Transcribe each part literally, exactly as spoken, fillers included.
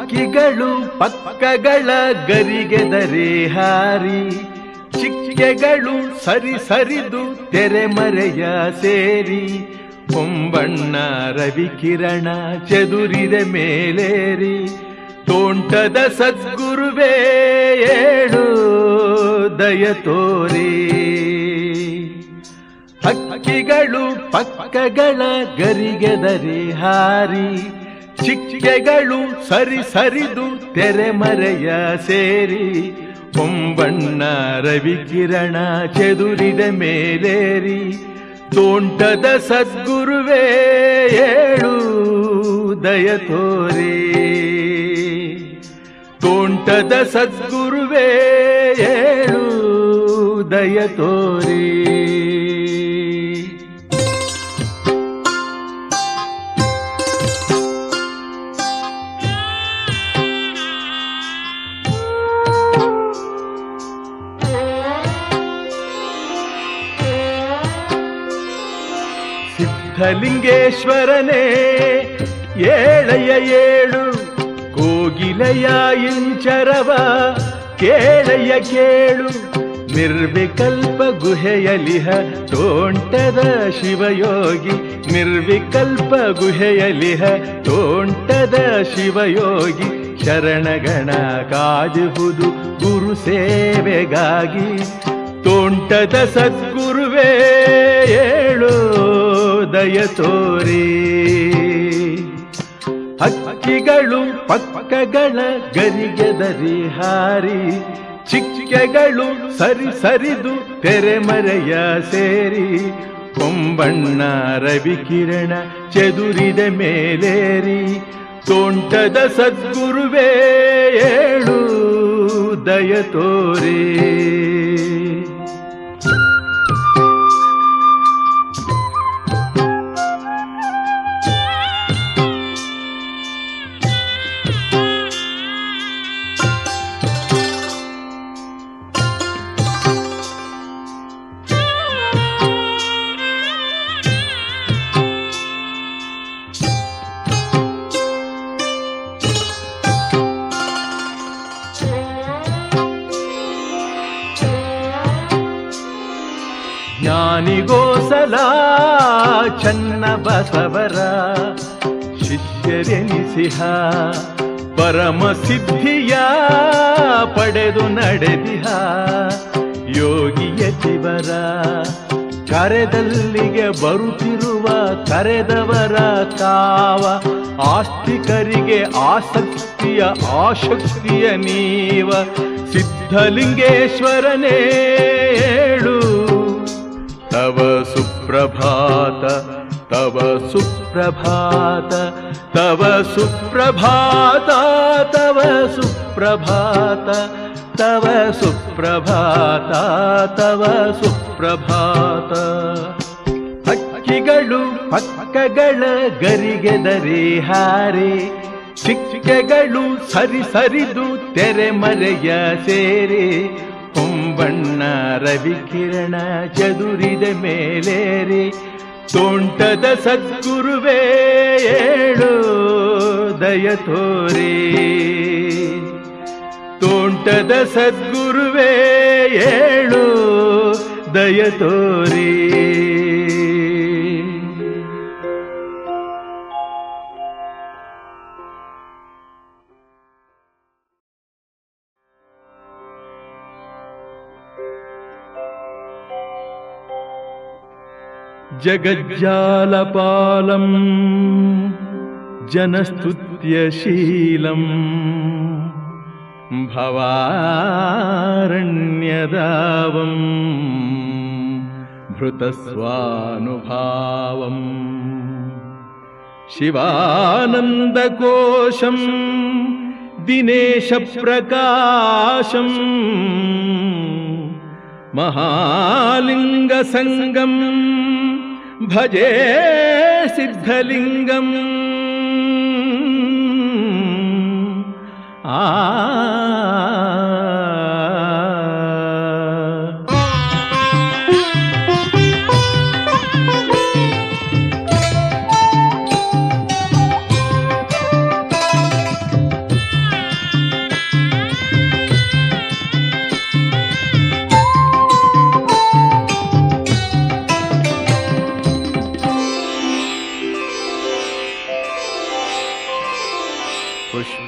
ಹಕ್ಕಿಗಳು ಪಕ್ಕಗಳ ಗರಿಗೆದರೆ ಹಾರಿ, ಚಿಕ್ಕೆಗಳು ಸರಿ ಸರಿದು ತೆರೆಮರೆಯ ಸೇರಿ, ಹೊಂಬಣ್ಣ ರವಿಕಿರಣ ಚದುರಿದ ಮೇಲೇರಿ, ತೋಂಟದ ಸದ್ಗುರುವೇ ಏಳು ದಯ ತೋರಿ. ಹಕ್ಕಿಗಳು ಪಕ್ಕಗಳ ಗರಿಗೆದರೆ ಹಾರಿ, ಚಿಕ್ಕೆಗಳು ಸರಿ ಸರಿದು ತೆರೆಮರೆಯ ಸೇರಿ, ಹೊಂಬಣ್ಣ ರವಿಕಿರಣ ಚದುರಿದ ಮೇಲೇರಿ, ತೋಂಟದ ಸದ್ಗುರುವೇ ಏಳು ದಯ ತೋರಿ. ತೋಂಟದ ಸದ್ಗುರುವೇ ಏಳು ದಯ ತೋರಿ. ಸಿದ್ಧಲಿಂಗೇಶ್ವರನೇ ಏಳೆಯ ಏಳು, ಕೋಗಿಲೆಯ ಇಂಚರವ ಕೇಳೆಯ ಕೇಳು, ನಿರ್ವಿಕಲ್ಪ ಗುಹೆಯಲಿಹ ತೋಂಟದ ಶಿವಯೋಗಿ, ನಿರ್ವಿಕಲ್ಪ ಗುಹೆಯಲಿಹ ತೋಂಟದ ಶಿವಯೋಗಿ, ಶರಣಗಣ ಕಾದಿಹುದು ಗುರು ಸೇವೆಗಾಗಿ, ತೋಂಟದ ಸದ್ಗುರುವೇ ಏಳು ದಯ ತೋರಿ. ಹಕ್ಕಿಗಳು ಪಕ್ಕಗಳ ಗರಿಗೆದರಿ ಹಾರಿ, ಚಿಕ್ಕೆಗಳು ಸರಿ ಸರಿದು ತೆರೆಮರೆಯ ಸೇರಿ, ಹೊಂಬಣ್ಣ ರವಿಕಿರಣ ಚದುರಿದ ಮೇಲೇರಿ, ತೋಂಟದ ಸದ್ಗುರುವೇ ಏಳು ದಯ ತೋರಿ. ಜ್ಞಾನಿಗೋಸಲ ಚನ್ನ ಬಸವರ ಶಿಷ್ಯರೆನಿಸಿಹ, ಪರಮ ಸಿದ್ಧಿಯ ಪಡೆದು ನಡೆದಿಹ, ಯೋಗಿಯತಿವರ ಕರೆದಲ್ಲಿಗೆ ಬರುತ್ತಿರುವ ಕರೆದವರ ಕಾವ, ಆಸ್ತಿಕರಿಗೆ ಆಸಕ್ತಿಯ ಆಶಕ್ತಿಯ ನೀವ, ಸಿದ್ಧಲಿಂಗೇಶ್ವರನೇ ಏಳು ತವ ಸುಪ್ರಭಾತ, ತವ ಸುಪ್ರಭಾತ, ತವ ಸುಪ್ರಭಾತ, ತವ ಸುಪ್ರಭಾತ, ತವ ಸುಪ್ರಭಾತ, ತವ ಸುಪ್ರಭಾತ. ಹಕ್ಕಿಗಳು ಪಕ್ಕಗಳ ಗರಿಗೆದರೆ ಹಾರಿ, ಚಿಕ್ಕೆಗಳು ಸರಿ ಸರಿದು ತೆರೆಮರೆಯ ಸೇರಿ, ಹೊಂಬಣ್ಣ ರವಿಕಿರಣ ಚದುರಿದ ಮೇಲೇರಿ, ತೋಂಟದ ಸದ್ಗುರುವೇ ಏಳು ದಯ ತೋರಿ. ತೋಂಟದ ಸದ್ಗುರುವೇ ಏಳು ದಯ ತೋರಿ. ಜಗಜ್ಜಾಲಪಾಲಂ ಜನಸ್ತುತ್ಯಶೀಲಂ, ಭವಾರಣ್ಯದಾವಂ ಭೃತಸ್ವಾನುಭಾವಂ, ಶಿವಾನಂದಕೋಶಂ ದಿನೇಶ ಪ್ರಕಾಶಂ, ಮಹಾಲಿಂಗ ಸಂಗಂ ಭಜೆ ಸಿದ್ಧಲಿಂಗಂ. ಆ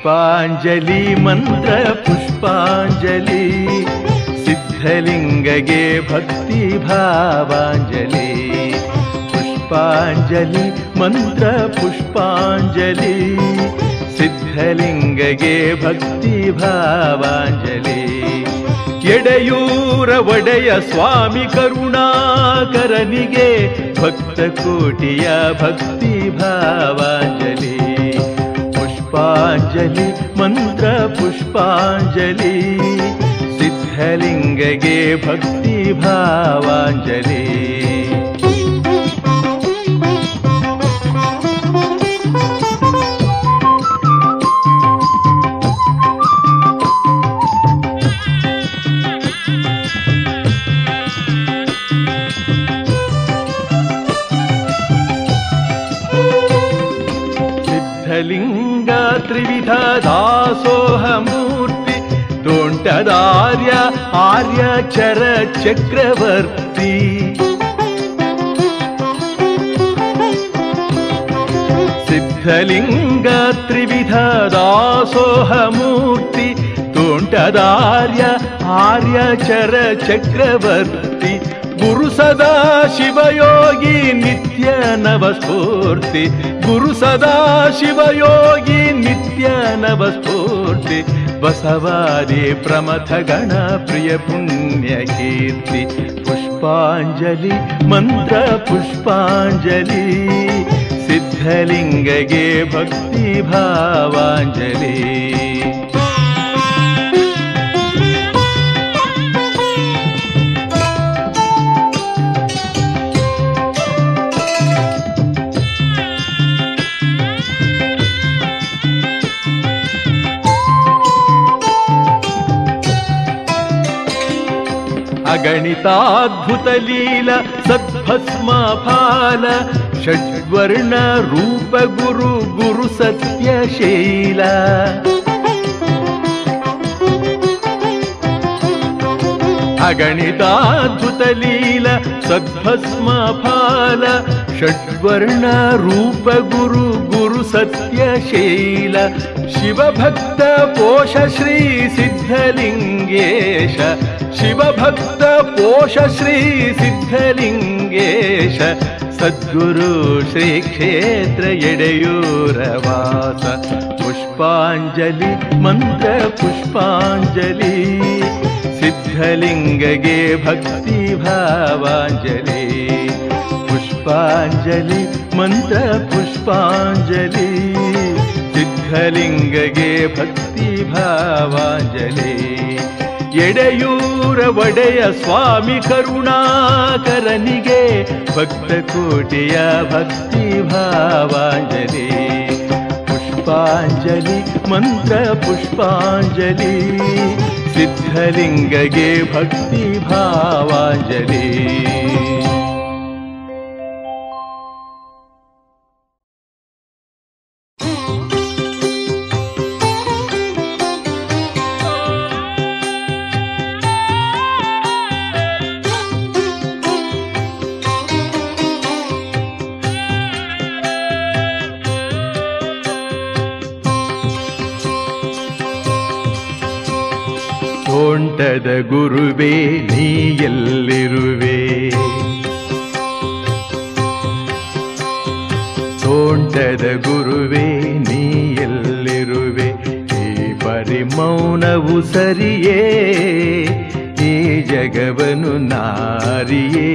ಪುಷ್ಪಾಂಜಲಿ ಮಂತ್ರ ಪುಷ್ಪಾಂಜಲಿ ಸಿದ್ಧಲಿಂಗಗೆ ಭಕ್ತಿ ಭಾವಾಂಜಲಿ ಪುಷ್ಪಾಂಜಲಿ ಮಂತ್ರ ಪುಷ್ಪಾಂಜಲಿ ಸಿದ್ಧಲಿಂಗಗೆ ಭಕ್ತಿ ಭಾವಾಂಜಲಿ ಎಡೆಯೂರ ಒಡೆಯ ಸ್ವಾಮಿ ಕರುಣಾಕರನಿಗೆ ಭಕ್ತ ಕೋಟಿಯ ಭಕ್ತಿ ಭಾವಾಂಜಲಿ ಪುಷ್ಪಾಂಜಲಿ ಮಂತ್ರ ಪುಷ್ಪಾಂಜಲಿ ಸಿದ್ಧಲಿಂಗಗೆ ಭಕ್ತಿ ಭಾವಾಂಜಲಿ ಸಿದ್ಧಲಿಂಗ ತ್ರಿವಿಧ ದಾಸೋಹ ಮೂರ್ತಿ ತೋಂಟದಾರ್ಯ ಆರ್ಯ ಚರ ಚಕ್ರವರ್ತಿ ಸಿದ್ಧಲಿಂಗ ತ್ರಿವಿಧ ದಾಸೋಹ ಮೂರ್ತಿ ತೋಂಟದಾರ್ಯ ಆರ್ಯ ಚರ ಚಕ್ರವರ್ತಿ ಗುರು ಸದಾ ಶಿವಯೋಗಿ ನಿತ್ಯ ನವಸ್ಫೂರ್ತಿ ಗುರು ಸದಾ ಶಿವಯೋಗಿ ನಿತ್ಯ ನವಸ್ಫೂರ್ತಿ ಬಸವಾದಿ ಪ್ರಮಥ ಗಣ ಪ್ರಿಯ ಪುಣ್ಯ ಕೀರ್ತಿ ಪುಷ್ಪಾಂಜಲಿ ಮಂತ್ರ ಪುಷ್ಪಾಂಜಲಿ ಸಿದ್ಧಲಿಂಗಗೆ ಭಕ್ತಿ ಭಾವಾಂಜಲಿ ಅಗಣಿತಾದ್ಭುತ ಲೀಲ ಸದ್ಭಸ್ಮ ಫಾಲ ಷಡ್ವರ್ಣ ರೂಪ ಗುರು ಗುರು ಸತ್ಯಶೀಲ ಅಗಣಿತಾದ್ಭುತ ಲೀಲ ಸದ್ಭಸ್ಮ ಫಾಲ ಷಡ್ವರ್ಣ ರೂಪ ಗುರು ಗುರು ಸತ್ಯಶೀಲ ಶಿವಭಕ್ತ ಪೋಷ ಶ್ರೀ ಸಿದ್ಧಲಿಂಗೇಶ ಶಿವಭಕ್ತ ಪೋಷ ಶ್ರೀ ಸಿದ್ಧಲಿಂಗೇಶ ಸದ್ಗುರು ಶ್ರೀ ಕ್ಷೇತ್ರ ಎಡೆಯೂರ ವಾಸ ಪುಷ್ಪಾಂಜಲಿ ಮಂತ್ರ ಪುಷ್ಪಾಂಜಲಿ ಸಿದ್ಧಲಿಂಗಗೆ ಭಕ್ತಿ ಭಾವಾಂಜಲಿ ಪುಷ್ಪಾಂಜಲಿ ಮಂತ್ರ ಪುಷ್ಪಾಂಜಲಿ ಸಿದ್ಧಲಿಂಗಗೆ ಭಕ್ತಿ ಭಾವಾಂಜಲಿ ಎಡೆಯೂರ ಒಡೆಯ ಸ್ವಾಮಿ ಕರುಣಾಕರನಿಗೆ ಭಕ್ತ ಕೋಟಿಯ ಭಕ್ತಿ ಭಾವಾಂಜಲಿ ಪುಷ್ಪಾಂಜಲಿ ಮಂತ್ರ ಪುಷ್ಪಾಂಜಲಿ ಸಿದ್ಧಲಿಂಗಗೆ ಭಕ್ತಿ ಭಾವಾಂಜಲಿ ತೋಂಟದ ಗುರುವೇ ನೀ ಎಲ್ಲಿರುವೆ ತೋಂಟದ ಗುರುವೇ ನೀ ಎಲ್ಲಿರುವೆ ಈ ಪರಿಮೌನವು ಸರಿಯೇ ಈ ಜಗವನು ನಾರಿಯೇ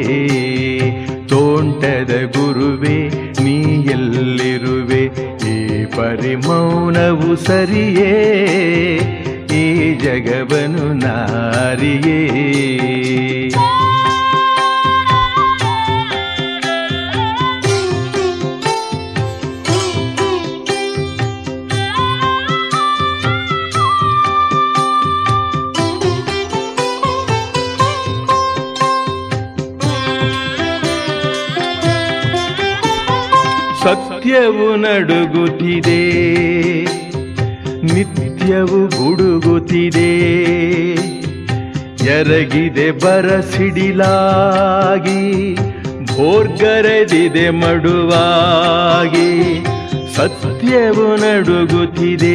ತೋಂಟದ ಗುರುವೇ ನೀ ಎಲ್ಲಿರುವೆ ಈ ಪರಿಮೌನವು ಸರಿಯೇ ಈ ಜಗವನು ನಾರಿಯೇ ಸತ್ಯವು ನಡುಗುತ್ತಿದೆ ನಿತ್ಯವು ಗುಡುಗುತ್ತಿದೆ ಎರಗಿದೆ ಬರಸಿಡಿಲಾಗಿ ಭೋರ್ಗರೆದಿದೆ ಮಡುವಾಗಿ ಸತ್ಯ ನಿತ್ಯವು ನಡುಗುತ್ತಿದೆ,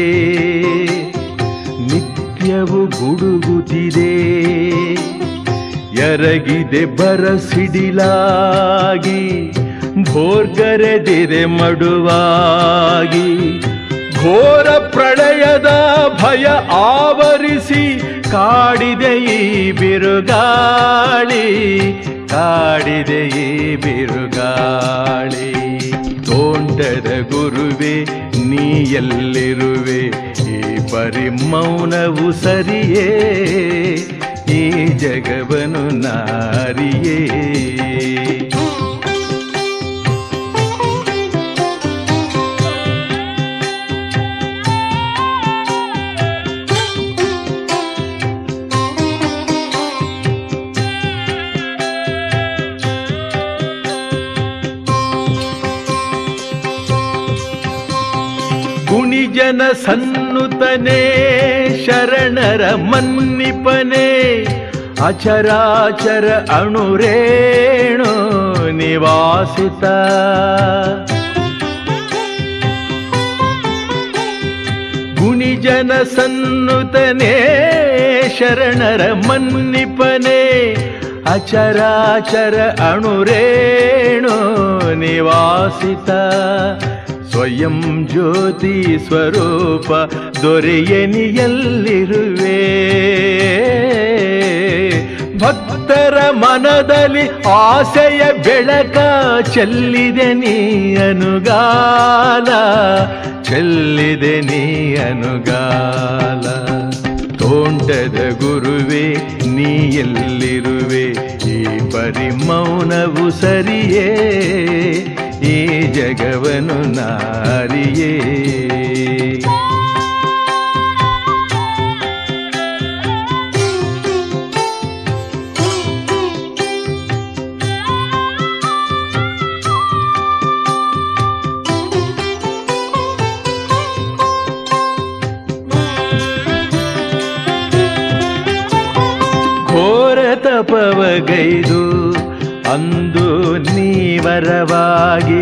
ನಿತ್ಯವು ಗುಡುಗುತ್ತಿದೆ. ಎರಗಿದೆ ಬರಸಿಡಿಲಾಗಿ, ಭೋರ್ಗರೆದಿದೆ ಮಡುವಾಗಿ. ಘೋರ ಪ್ರಳಯದ ಭಯ ಆವರಿಸಿ ಕಾಡಿದೆ ಈ ಬಿರುಗಾಳಿ, ಕಾಡಿದೆ ಈ ಬಿರುಗಾಳಿ. ತೋಂಟದ ಗುರುವೆ ನೀ ಎಲ್ಲಿರುವೆ, ಈ ಪರಿಮೌನವು ಸರಿಯೇ, ಈ ಜಗವನು ನಾರಿಯೇ. ಗುಣಿಜನ ಸನ್ನುತನೇ ಶರಣರ ಮನ್ನಿಪನೇ, ಅಚರಾಚರ ಅಣುರೇಣು ನಿವಾಸಿತ. ಗುಣಿಜನ ಸನ್ನುತನೇ ಶರಣರ ಮನ್ನಿಪನೇ, ಅಚರಾಚರ ಅಣುರೇಣು ನಿವಾಸಿತ. ಸ್ವಯಂ ಜ್ಯೋತಿ ಸ್ವರೂಪ ದೊರೆಯನಿಯಲ್ಲಿರುವೆ, ಭಕ್ತರ ಮನದಲ್ಲಿ ಆಸೆಯ ಬೆಳಕ ಚೆಲ್ಲಿದೆ ನೀ ಅನುಗಾಲ, ಚೆಲ್ಲಿದೆ ನೀ ಅನುಗಾಲ. ತೋಂಟದ ಗುರುವೆ ನೀ ಎಲ್ಲಿರುವೆ, ಈ ಪರಿಮೌನವು ಸರಿಯೇ, ಈ ಜಗವನು ನಾರಿಯೇ. ಘೋರ ತಪವಗೈದು ಅಂದು ನೀವರವಾಗಿ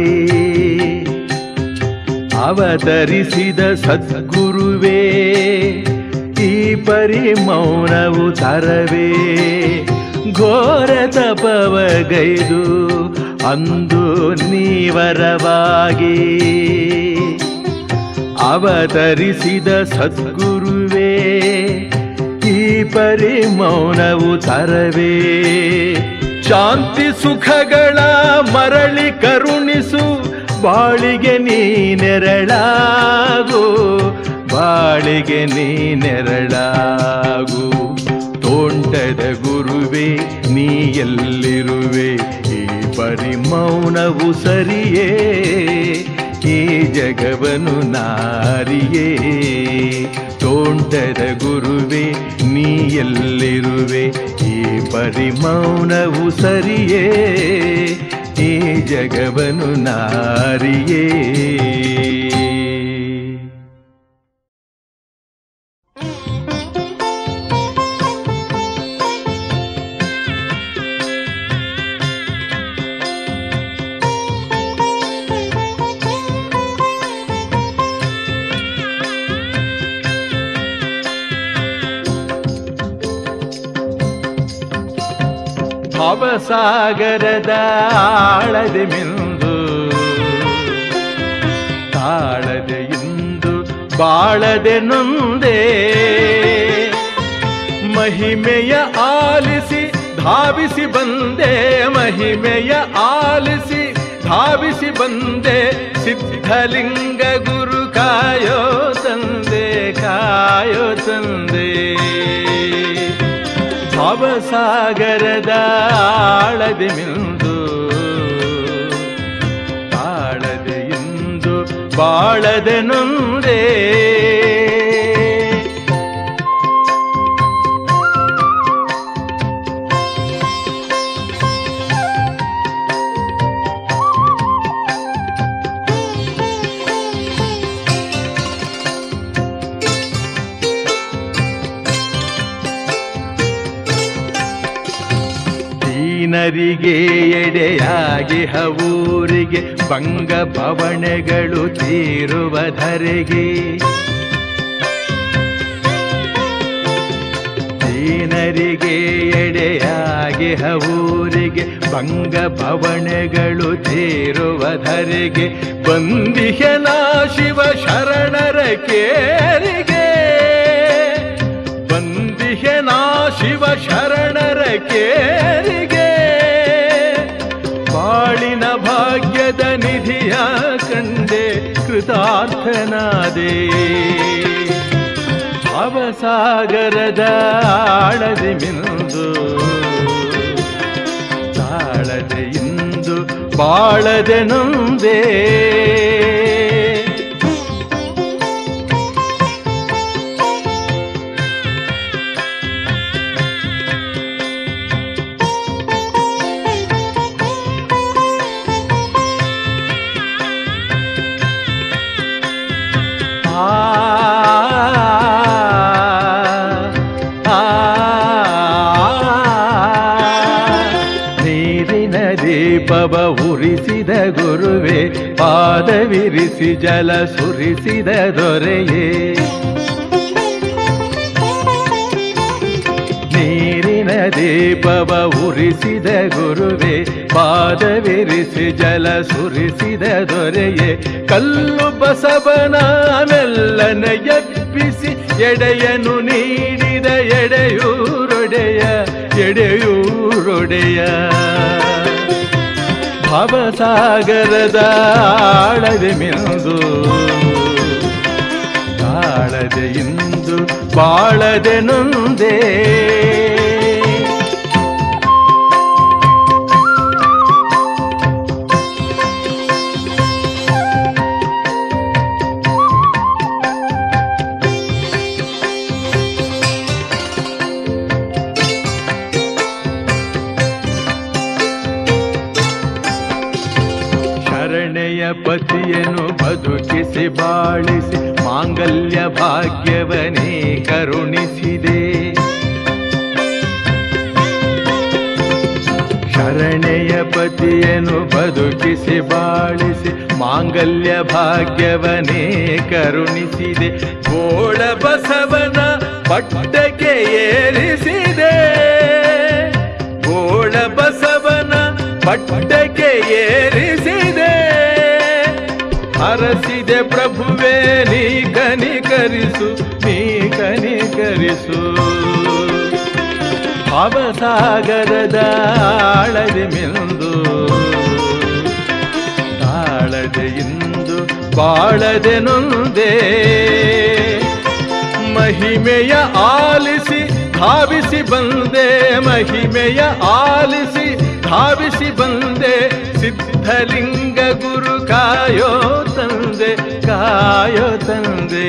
ಅವತರಿಸಿದ ಸದ್ಗುರುವೇ, ಈ ಪರಿಮೌನವು ತರವೇ. ಘೋರ ತಪವಗೈದು ಅಂದು ನೀವರವಾಗಿ ಅವತರಿಸಿದ ಸದ್ಗುರುವೇ, ಈ ಪರಿಮೌನವು ತರವೇ. ಶಾಂತಿ ಸುಖಗಳ ಮರಳಿ ಕರುಣಿಸು, ಬಾಳಿಗೆ ನೀ ನೆರಳಾಗು, ಬಾಳಿಗೆ ನೀ ನೆರಳಾಗು. ತೋಂಟದ ಗುರುವೆ ನೀ ಎಲ್ಲಿರುವೆ, ಈ ಪರಿಮೌನವು ಸರಿಯೇ, ಈ ಜಗವನು ನಾರಿಯೇ. ತೋಂಟದ ಗುರುವೆ ನೀ ಎಲ್ಲಿರುವೆ, ಈ ಪರಿಮೌನವು ಸರಿಯೇ, ಈ ಜಗವನು ನಾರಿಯೇ. ಭವಸಾಗರದ ಆಳದೆ ಮಿಂದು ತಾಳದೆ ಇಂದು ಬಾಳದೆ ನೊಂದೆ, ಮಹಿಮೆಯ ಆಲಿಸಿ ಧಾವಿಸಿ ಬಂದೆ, ಮಹಿಮೆಯ ಆಲಿಸಿ ಧಾವಿಸಿ ಬಂದೆ. ಸಿದ್ಧಲಿಂಗ ಗುರು ಕಾಯೋ ತಂದೆ, ಕಾಯೋ ತಂದೆ. ಭವಸಾಗರದ ಆಳದೆ ಮಿಂದು ತಾಳದೆ ಇಂದು ಬಾಳದೆ ನೊಂದೆ. ದೀನರಿಗೆ ಎಡೆಯಾಗಿ ಹವೂರಿಗೆ ಭಂಗ ಭವಣೆಗಳು ತೀರುವ ಧರೆಗೆ ದೀನರಿಗೆ ಎಡೆಯಾಗಿ ಹವೂರಿಗೆ ಭಂಗ ಭವಣೆಗಳು ತೀರುವ ಧರೆಗೆ ಬಂದಿಹನ ಶಿವ ಶರಣರ ಕೇರಿಗೆ ಬಂದಿಹನ ಶಿವ ಶರಣರ ಕೇರಿಗೆ ಬಾಳಿನ ಭಾಗ್ಯದ ನಿಧಿಯ ಕಂಡೆ ಕೃತಾರ್ಥನಾದೆ ಭವಸಾಗರದ ಆಳದೆ ಮಿಂದು ತಾಳದೆ ಇಂದು ಬಾಳದೆ ನೊಂದೇ ದೀಪವ ಉರಿಸಿದ ಗುರುವೆ ಪಾದವಿರಿಸಿ ಜಲ ಸುರಿಸಿದ ದೊರೆಯೇ ನೀರಿನ ದೀಪವ ಉರಿಸಿದ ಗುರುವೆ ಪಾದವಿರಿಸಿ ಜಲ ಸುರಿಸಿದ ದೊರೆಯೇ ಕಲ್ಲು ಬಸವನ ಮೆಲ್ಲನ ಎಬ್ಬಿಸಿ ಎಡೆಯನು ನೀಡಿದ ಎಡೆಯೂರೊಡೆಯ ಎಡೆಯೂರೊಡೆಯ ಭವಸಾಗರದ ಆಳದೆ ಮಿಂದು ತಾಳದೆ ಇಂದು ಬಾಳದೆ ನೊಂದೇ ಪತಿಯನ್ನು ಬದುಕಿಸಿ ಬಾಳಿಸಿ ಮಾಂಗಲ್ಯ ಭಾಗ್ಯವನೇ ಕರುಣಿಸಿದೆ ಶರಣೆಯ ಪತಿಯನ್ನು ಬದುಕಿಸಿ ಬಾಳಿಸಿ ಮಾಂಗಲ್ಯ ಭಾಗ್ಯವನೇ ಕರುಣಿಸಿದೆ ಗೋಳ ಬಸವನ ಪಟ್ಟಕ್ಕೆ ಏರಿಸಿದೆ ಗೋಳ ಬಸವನ ಪಟ್ಟಕ್ಕೆ ಏರಿಸಿದೆ ಹರಸಿದೆ ಪ್ರಭುವೇ ನೀ ಕನಿಕರಿಸು ನೀ ಕನಿಕರಿಸು ಭವಸಾಗರದ ಆಳದೆ ಮಿಂದು ತಾಳದೆ ಇಂದು ಬಾಳದೆ ನೊಂದೇ ಮಹಿಮೆಯ ಆಲಿಸಿ ಧಾವಿಸಿ ಬಂದೆ ಮಹಿಮೆಯ ಆಲಿಸಿ ಧಾವಿಸಿ ಬಂದೆ ಸಿದ್ಧಲಿಂಗ ಗುರು ಕಾಯೋ ತಂದೆ ಕಾಯೋ ತಂದೆ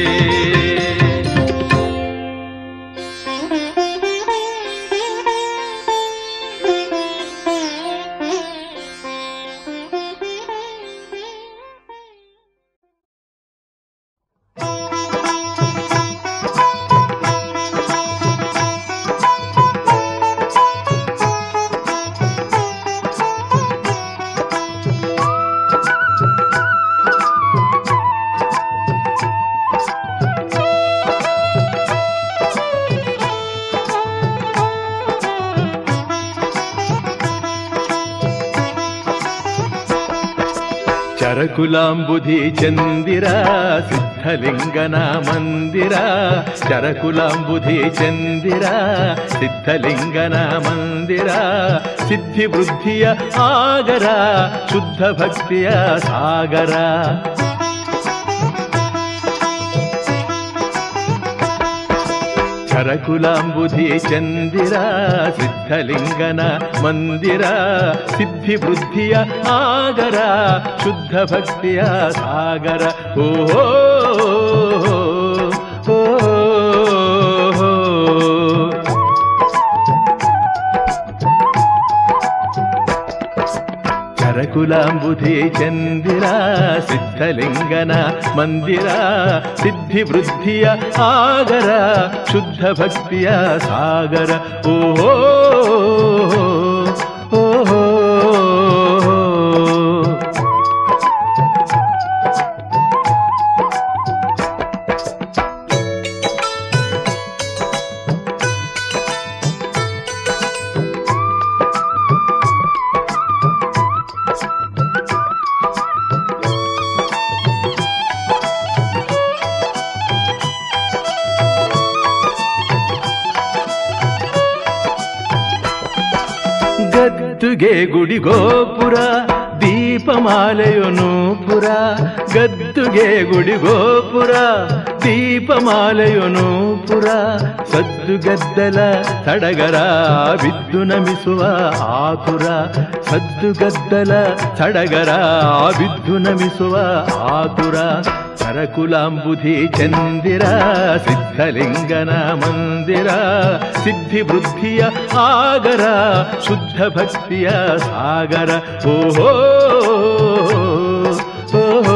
ಚರಕುಲಾಂಬುಧಿ ಚಂದಿರ ಸಿದ್ಧಲಿಂಗನ ಮಂದಿರ ಚರಕುಲಾಂಬುಧಿ ಚಂದಿರ ಸಿದ್ಧಲಿಂಗನ ಮಂದಿರ ಸಿದ್ಧಿ ವೃದ್ಧಿಯ ಆಗರ ಶುದ್ಧ ಭಕ್ತಿಯ ಸಾಗರ ಚರಕುಲಾಂಬುಧಿ ಚಂದಿರ ಸಿದ್ಧಲಿಂಗನ ಮಂದಿರ ಸಿದ್ಧಿ ವೃದ್ಧಿಯ ಆಗರ ಶುದ್ಧ ಭಕ್ತಿಯ ಸಾಗರ ಓ ಓ ಚರಕುಲಾಂಬುಧಿ ಚಂದಿರ ಸಿದ್ಧಲಿಂಗನ ಮಂದಿರ ಸಿದ್ಧಿ ವೃದ್ಧಿಯ ಆಗರ ಶುದ್ಧ ಭಕ್ತಿಯ ಸಾಗರ ಓ ಗದ್ದುಗೆ ಗುಡಿ ಗೋಪುರ ದೀಪಮಾಲೆಯು ನೂಪುರ ಗದ್ದುಗೆ ಗುಡಿ ಗೋಪುರ ದೀಪಮಾಲೆಯು ನೂಪುರ ಸದ್ದು ಗದ್ದಲ ಸಡಗರ ಬಿದ್ದು ನಮಿಸುವ ಆತುರ ಸದ್ದು ಗದ್ದಲ ಸಡಗರ ಬಿದ್ದು ನಮಿಸುವ ಆತುರ ಕರಕುಲಾಂಬುಧಿ ಚಂದಿರ ಸಿದ್ಧಲಿಂಗನ ಮಂದಿರ ಸಿದ್ಧಿ ವೃದ್ಧಿಯ ಆಗರ ಶುದ್ಧ ಭಕ್ತಿಯ ಸಾಗರ ಓಹೋ ಓಹೋ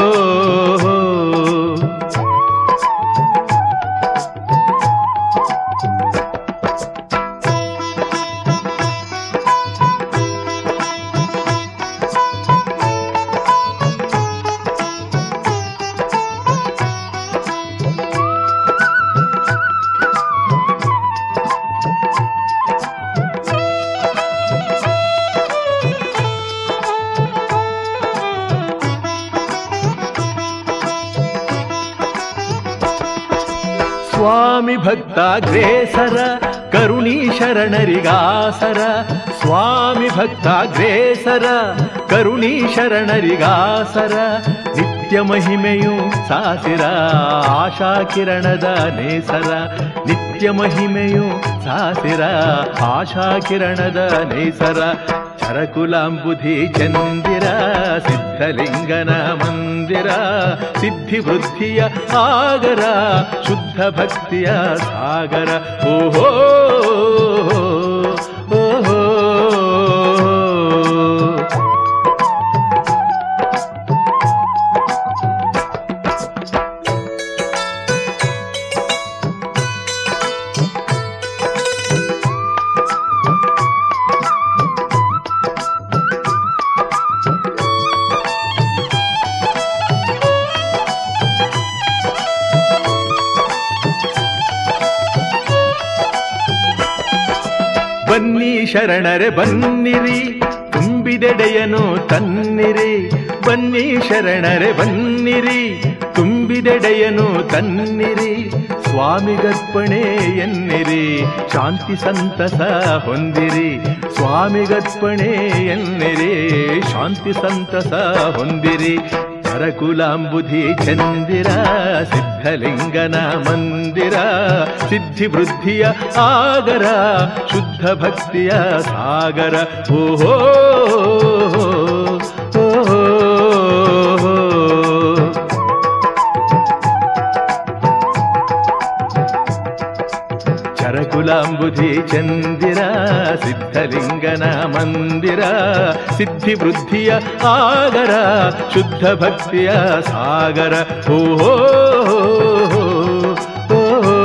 ಸ್ವಾಮಿ ಭಕ್ತಾಗ್ರೇಸರ ಕರುಣೀ ಶರಣರಿಗಾಸರ ಸ್ವಾಮಿ ಭಕ್ತಾಗ್ರೇಸರ ಕರುಣೀ ಶರಣರಿಗಾಸರ ನಿತ್ಯ ಮಹಿಮೆಯು ಸಾಸಿರ ಆಶಾ ಕಿರಣದ ನೇಸರ ನಿತ್ಯ ಮಹಿಮೆಯು ಸಾಸಿರ ಆಶಾ ಕಿರಣದ ನೇಸರ ಕರಕುಲಾಂಬುಧಿ ಚಂದಿರ ಸಿದ್ಧಲಿಂಗನ ಮಂದಿರ ಸಿದ್ಧಿ ವೃದ್ಧಿಯ ಆಗರ ಶುದ್ಧ ಭಕ್ತಿಯ ಸಾಗರ ಓಹೋ ಓಹೋ ಬನ್ನಿ ಶರಣರೆ ಬನ್ನಿರಿ ತುಂಬಿದೆಡೆಯನು ತನ್ನಿರಿ ಬನ್ನಿ ಶರಣರೆ ಬನ್ನಿರಿ ತುಂಬಿದೆಡೆಯನು ತನ್ನಿರಿ ಸ್ವಾಮಿಗರ್ಪಣೆ ಎನ್ನಿರಿ ಶಾಂತಿ ಸಂತಸ ಹೊಂದಿರಿ ಸ್ವಾಮಿಗರ್ಪಣೆ ಎನ್ನಿರಿ ಶಾಂತಿ ಸಂತಸ ಹೊಂದಿರಿ ಕರಕುಲಾಂಬುಧಿ ಚಂದಿರ ಸಿದ್ಧಲಿಂಗನ ಮಂದಿರ ಸಿದ್ಧಿ ವೃದ್ಧಿಯ ಆಗರ ಶುದ್ಧ ಭಕ್ತಿಯ ಸಾಗರ ಓಹೋ ಓಹೋ ಕರಕುಲಾಂಬುಧಿ ಚಂದಿರ ಸಿದ್ಧಲಿಂಗನ ಮಂದಿರ ಸಿದ್ಧಿ ವೃದ್ಧಿಯ ಆಗರ ಶುದ್ಧ ಭಕ್ತಿಯ ಸಾಗರ ಓಹೋ ಓಹೋ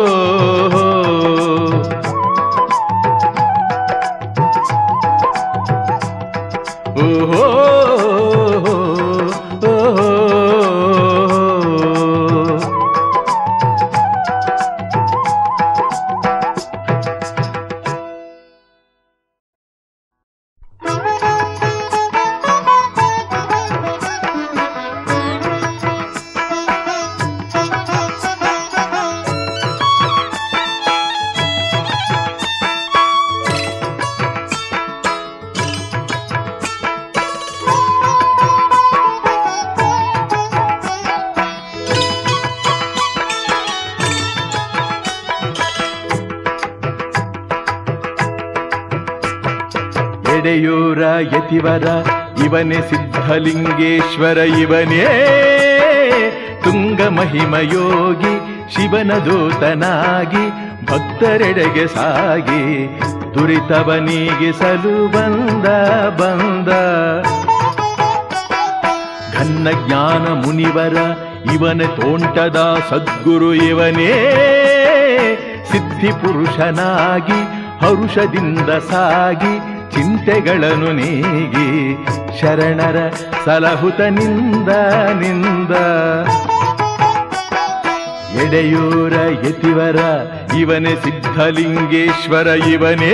ಓಹೋ ಎಡೆಯೂರ ಯತಿವರ ಇವನೇ ಸಿದ್ಧಲಿಂಗೇಶ್ವರ ಇವನೇ ತುಂಗ ಮಹಿಮಯೋಗಿ ಶಿವನ ದೂತನಾಗಿ ಭಕ್ತರೆಡೆಗೆ ಸಾಗಿ ದುರಿತವ ನೀಗಿಸಲು ಬಂದ ಬಂದ ಘನ್ನ ಜ್ಞಾನ ಮುನಿವರ ಇವನೇ ತೋಂಟದ ಸದ್ಗುರು ಇವನೇ ಸಿದ್ಧಿ ಪುರುಷನಾಗಿ ಹರುಷದಿಂದ ಸಾಗಿ ಚಿಂತೆಗಳನ್ನು ನೀಗಿ ಶರಣರ ಸಲಹುತ ನಿಂದ ನಿಂದ ಎಡೆಯೂರ ಯತಿವರ ಇವನೇ ಸಿದ್ಧಲಿಂಗೇಶ್ವರ ಇವನೇ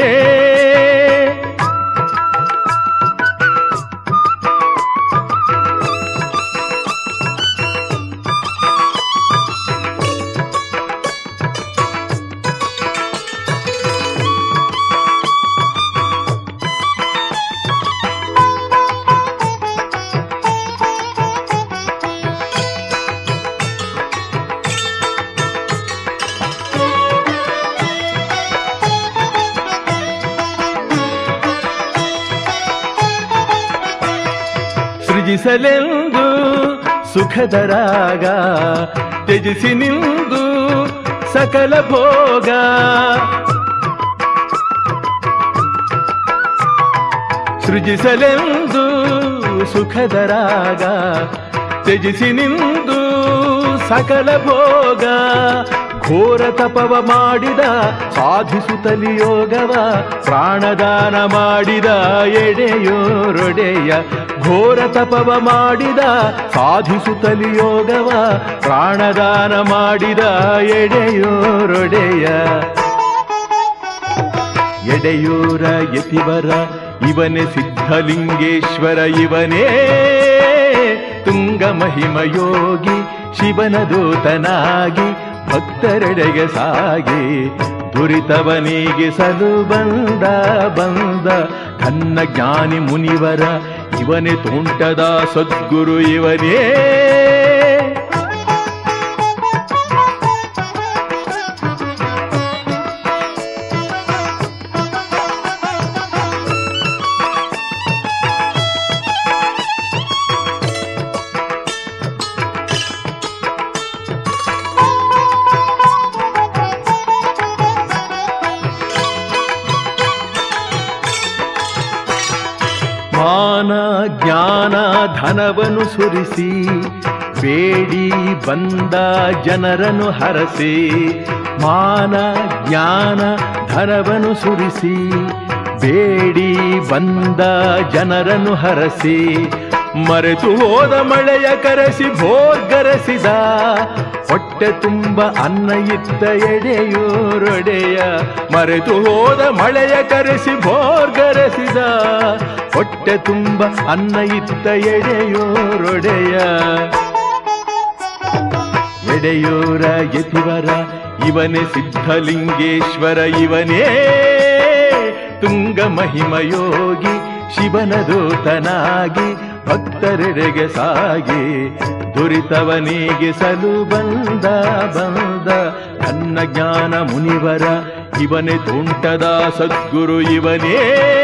ಸೃಜಿಸಲೆಂದು ಸುಖದ ರಾಗ ತ್ಯಜಿಸಿ ನಿಂದು ಸಕಲ ಭೋಗ ಸೃಜಿಸಲೆಂದು ಸುಖದ ರಾಗ ತ್ಯಜಿಸಿ ನಿಂದು ಸಕಲ ಭೋಗ ಘೋರ ತಪವ ಮಾಡಿದ ಸಾಧಿಸುತ್ತಲಿ ಯೋಗವ ಪ್ರಾಣದಾನ ಮಾಡಿದ ಎಡೆಯೋರೊಡೆಯ ಘೋರ ತಪವ ಮಾಡಿದ ಸಾಧಿಸುತ್ತಲಿ ಯೋಗವ ಪ್ರಾಣದಾನ ಮಾಡಿದ ಎಡೆಯೋರೊಡೆಯ ಎಡೆಯೂರ ಯತಿವರ ಇವನೇ ಸಿದ್ಧಲಿಂಗೇಶ್ವರ ಇವನೇ ತುಂಗ ಮಹಿಮಯೋಗಿ ಶಿವನ ದೂತನಾಗಿ ಭಕ್ತರೆಡೆಗೆ ಸಾಗಿ ದುರಿತವ ನೀಗಿಸಲು ಬಂದ ಬಂದ ಘನ್ನ ಜ್ಞಾನಿ ಮುನಿವರ ಇವನೇ ತೋಂಟದ ಸದ್ಗುರು ಇವನೇ ಮಾನ ಜ್ಞಾನ ಧನವನ್ನು ಸುರಿಸಿ ಬೇಡಿ ಬಂದ ಜನರನ್ನು ಹರಸಿ ಮಾನ ಜ್ಞಾನ ಧನವನ್ನು ಸುರಿಸಿ ಬೇಡಿ ಬಂದ ಜನರನ್ನು ಹರಸಿ ಮರೆತು ಹೋದ ಮಳೆಯ ಕರೆಸಿ ಭೋರ್ಗರೆಸಿದ ಹೊಟ್ಟೆ ತುಂಬ ಅನ್ನ ಇತ್ತ ಎಡೆಯೋರೊಡೆಯ ಮರೆತು ಹೋದ ಮಳೆಯ ಕರೆಸಿ ಭೋರ್ಗರೆಸಿದ ಹೊಟ್ಟೆ ತುಂಬ ಅನ್ನ ಇತ್ತ ಎಡೆಯೋರೊಡೆಯ ಎಡೆಯೋರ ಯತಿವರ ಇವನೇ ಸಿದ್ಧಲಿಂಗೇಶ್ವರ ಇವನೇ ತುಂಗ ಮಹಿಮಯೋಗಿ ಶಿವನ ದೂತನಾಗಿ ಭಕ್ತರೆಡೆಗೆ ಸಾಗಿ ದುರಿತವ ನೀಗಿಸಲು ಬಂದ ಬಂದ ಘನ್ನ ಜ್ಞಾನ ಮುನಿವರ ಇವನೇ ತೋಂಟದ ಸದ್ಗುರು ಇವನೇ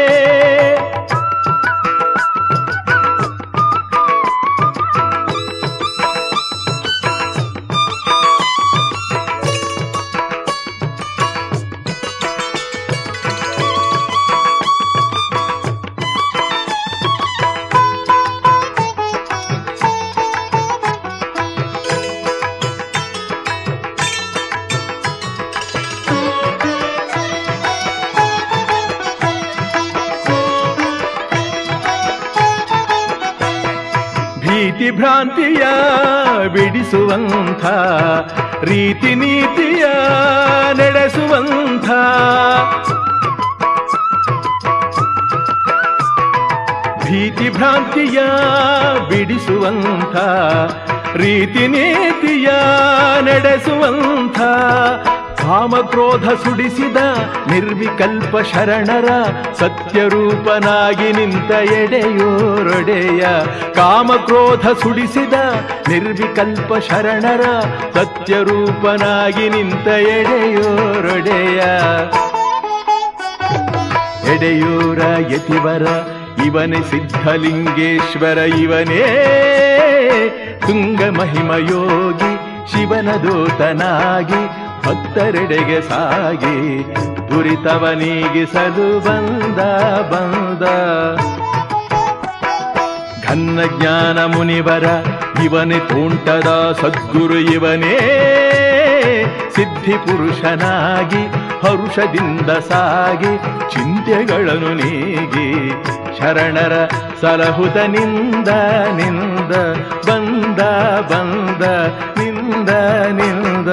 ಭೀತಿ ಭ್ರಾಂತಿಯ ಬಿಡಿಸುವಂಥ ರೀತಿ ನೀತಿಯ ನಡೆಸುವಂಥ ಭೀತಿ ಭ್ರಾಂತಿಯ ಬಿಡಿಸುವಂಥ ರೀತಿ ನೀತಿಯ ನಡೆಸುವಂಥ ಕಾಮಕ್ರೋಧ ಸುಡಿಸಿದ ನಿರ್ವಿಕಲ್ಪ ಶರಣರ ಸತ್ಯರೂಪನಾಗಿ ನಿಂತ ಎಡೆಯೋರೊಡೆಯ ಕಾಮಕ್ರೋಧ ಸುಡಿಸಿದ ನಿರ್ವಿಕಲ್ಪ ಶರಣರ ಸತ್ಯರೂಪನಾಗಿ ನಿಂತ ಎಡೆಯೋರೊಡೆಯ ಎಡೆಯೂರ ಯತಿವರ ಇವನೇ ಸಿದ್ಧಲಿಂಗೇಶ್ವರ ಇವನೇ ತುಂಗ ಮಹಿಮಯೋಗಿ ಶಿವನ ದೂತನಾಗಿ ಭಕ್ತರೆಡೆಗೆ ಸಾಗಿ ದುರಿತವ ನೀಗಿಸಲು ಬಂದ ಬಂದ ಘನ್ನ ಜ್ಞಾನ ಮುನಿವರ ಇವನೇ ತೋಂಟದ ಸದ್ಗುರು ಇವನೇ ಸಿದ್ಧಿ ಪುರುಷನಾಗಿ ಹರುಷದಿಂದ ಸಾಗಿ ಚಿಂತೆಗಳನ್ನು ನೀಗಿ ಶರಣರ ಸಲಹುತ ನಿಂದ ನಿಂದ ಬಂದ ಬಂದ ನಿಂದ ನಿಂದ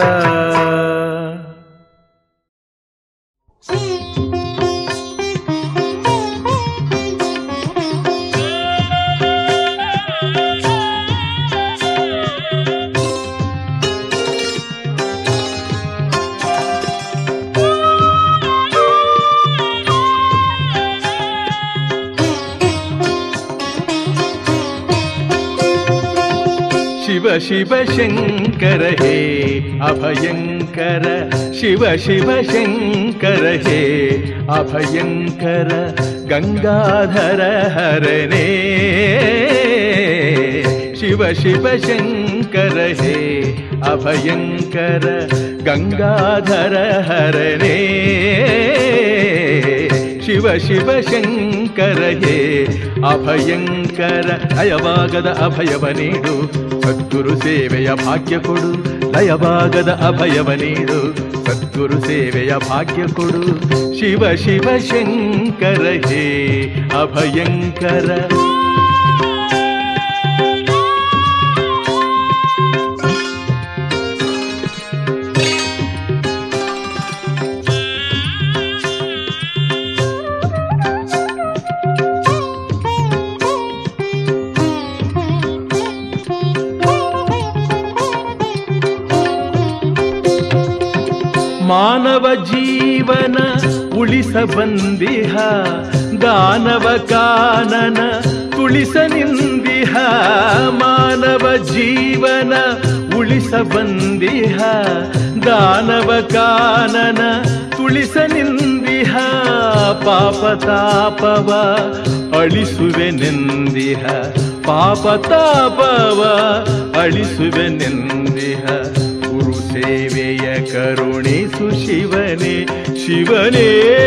ಶಿವ ಶಿವ ಶಂಕರ ಹೇ ಅಭಯಂಕರ ಶಿವ ಶಿವ ಶಂಕರ ಹೇ ಅಭಯಂಕರ ಗಂಗಾಧರ ಹರನೇ ಶಿವ ಶಿವ ಶಂಕರ ಹೇ ಅಭಯಂಕರ ಗಂಗಾಧರ ಹರನೇ ಶಿವ ಶಿವ ಶಂಕರ ಹೇ ಅಭಯಂಕರ ಲಯವಾಗದ ಅಭಯವ ನೀಡು ಸದ್ಗುರು ಸೇವೆಯ ಭಾಗ್ಯ ಕೊಡು ಲಯವಾಗದ ಅಭಯವ ನೀಡು ಸದ್ಗುರು ಸೇವೆಯ ಭಾಗ್ಯ ಕೊಡು ಶಿವ ಶಿವ ಶಂಕರ ಹೇ ಅಭಯಂಕರ ಮಾನವ ಜೀವನ ಉಳಿಸ ಬಂದಿಹ ದಾನವ ಕಾನನ ತುಳಿಸ ನಿಂದಿಹ ಮಾನವ ಜೀವನ ಉಳಿಸ ಬಂದಿಹ ದಾನವ ಕಾನನ ತುಳಿಸ ನಿಂದಿಹ ಪಾಪ ತಾಪವ ಅಳಿಸುವೆ ನೆಂದಿಹ ಪಾಪ ತಾಪವ ಅಳಿಸುವೆ ನೆಂದಿಹ ಗುರು ಸೇವೆಯ ಕರುಣಿಸು ಶಿವನೇ ಶಿವನೇ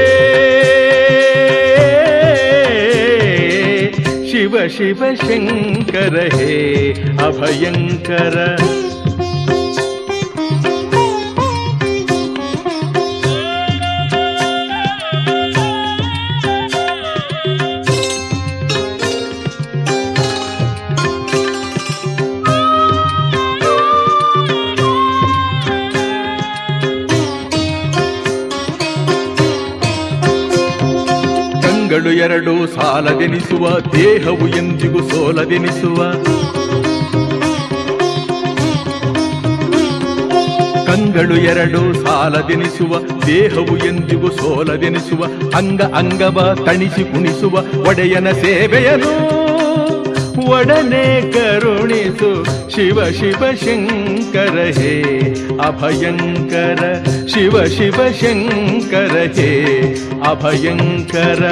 ಶಿವ ಶಿವ ಶಂಕರ ಹೇ ಅಭಯಂಕರ ಕಂಗಳು ಎರಡು ಸಾಲದೆನಿಸುವ ದೇಹವು ಎಂದಿಗೂ ಸೋಲದೆನಿಸುವ ಕಂಗಳು ಎರಡು ಸಾಲದೆನಿಸುವ ದೇಹವು ಎಂದಿಗೂ ಸೋಲದೆನಿಸುವ ಅಂಗ ಅಂಗವ ತಣಿಸಿ ಕುಣಿಸುವ ಒಡೆಯನ ಸೇವೆಯನು ಒಡನೆ ಕರುಣಿಸು ಶಿವ ಶಿವ ಶಂಕರ ಹೇ ಅಭಯಂಕರ ಶಿವ ಶಿವ ಶಂಕರ ಹೇ ಅಭಯಂಕರ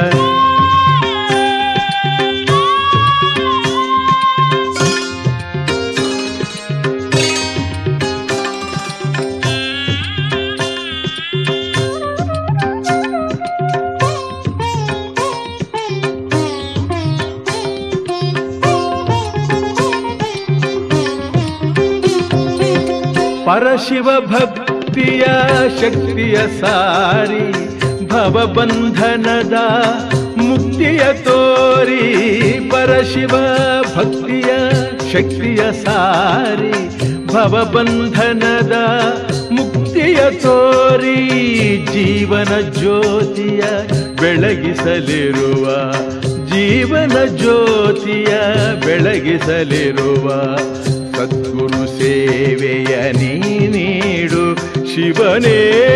ಪರಶಿವ ಭಕ್ತಿಯ ಶಕ್ತಿಯ ಸಾರಿ ಭವಬಂಧನದ ಮುಕ್ತಿಯ ತೋರಿ ಪರಶಿವ ಭಕ್ತಿಯ ಶಕ್ತಿಯ ಸಾರಿ ಭವಬಂಧನದ ಮುಕ್ತಿಯ ತೋರಿ ಜೀವನ ಜ್ಯೋತಿಯ ಬೆಳಗಿಸಲಿರುವ ಜೀವನ ಜ್ಯೋತಿಯ ಬೆಳಗಿಸಲಿರುವ ಸದ್ಗುರು ಸೇವೆಯ ನೀ ನೀಡು ಶಿವನೇ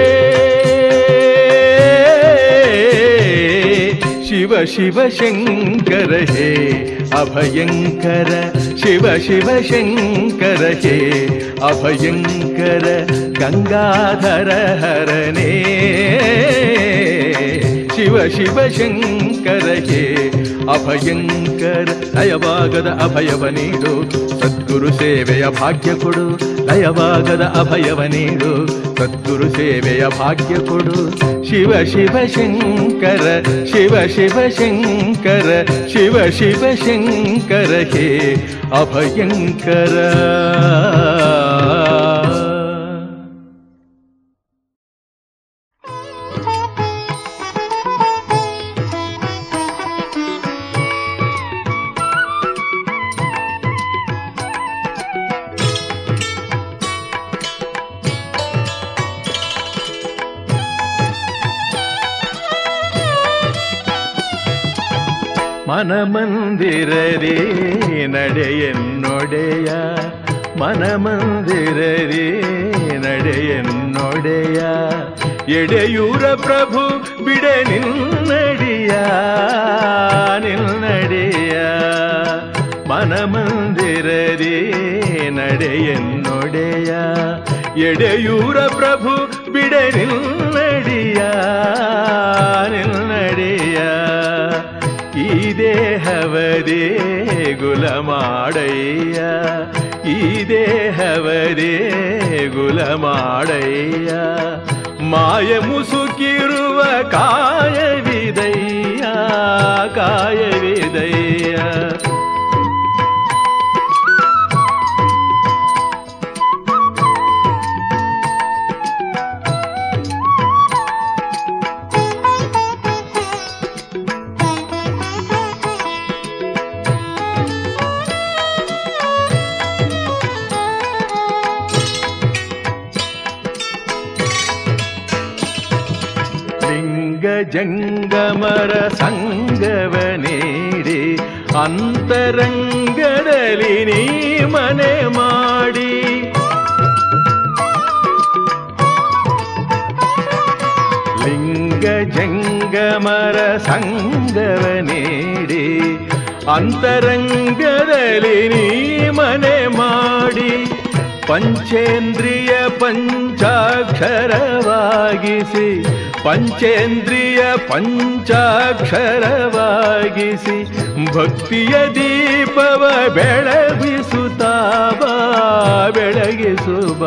ಶಿವ ಶಿವ ಶಂಕರ ಹೇ ಅಭಯಂಕರ ಶಿವ ಶಿವ ಶಂಕರ ಹೇ ಅಭಯಂಕರ ಗಂಗಾಧರ ಹರನೇ ಶಿವ ಶಿವ ಶಂಕರ ಹೇ ಅಭಯಂಕರ ಲಯವಾಗದ ಅಭಯವ ನೀಡು ಸದ್ಗುರು ಸೇವೆಯ ಭಾಗ್ಯ ಕೊಡು ಲಯವಾಗದ ಅಭಯವ ನೀಡು ಸದ್ಗುರು ಸೇವೆಯ ಭಾಗ್ಯ ಕೊಡು ಶಿವ ಶಿವ ಶಂಕರ ಶಿವ ಶಿವ ಶಂಕರ ಶಿವ ಶಿವ ಶಂಕರ ಹೇ ಅಭಯಂಕರ ಮನಮಂದಿರರೇ ನಡೆಯನ್ನೊಡೆಯ ಮನಮಂದಿರರೇ ನಡೆಯನ್ನೊಡೆಯ ಎಡೆಯೂರ ಪ್ರಭು ಬಿಡೆ ನಿನ್ನಡಿಯ ನಿನ್ನಡಿಯ ಮನಮಂದಿರರೇ ನಡೆಯನ್ನೊಡೆಯ ಎಡೆಯೂರ ಪ್ರಭು ಬಿಡೆ ನಿನ್ನಡಿಯ ನಿನ್ನಡಿಯ ಈ ದೇಹವದೇ ಗುಲ ಮಾಡಯ್ಯ ದೇಹವರೇ ಗುಲ ಮಾಡಯ್ಯ ಮಾಯ ಮುಸುಕಿರುವ ಕಾಯವಿದಯ್ಯ ಕಾಯವಿದಯ್ಯ ಜಂಗಮರ ಸಂಗವ ನೀಡಿ ಅಂತರಂಗದಲ್ಲಿ ನೀ ಮನೆ ಮಾಡಿ ಲಿಂಗ ಜಂಗಮರ ಸಂಗವ ನೀಡಿ ಅಂತರಂಗದಲ್ಲಿ ನೀ ಮನೆ ಮಾಡಿ ಪಂಚೇಂದ್ರಿಯ ಪಂಚಾಕ್ಷರವಾಗಿಸಿ ಪಂಚೇಂದ್ರಿಯ ಪಂಚಾಕ್ಷರವಾಗಿಸಿ ಭಕ್ತಿಯ ದೀಪವ ಬೆಳಗಿಸುತ್ತಾವ ಬೆಳಗಿಸುವ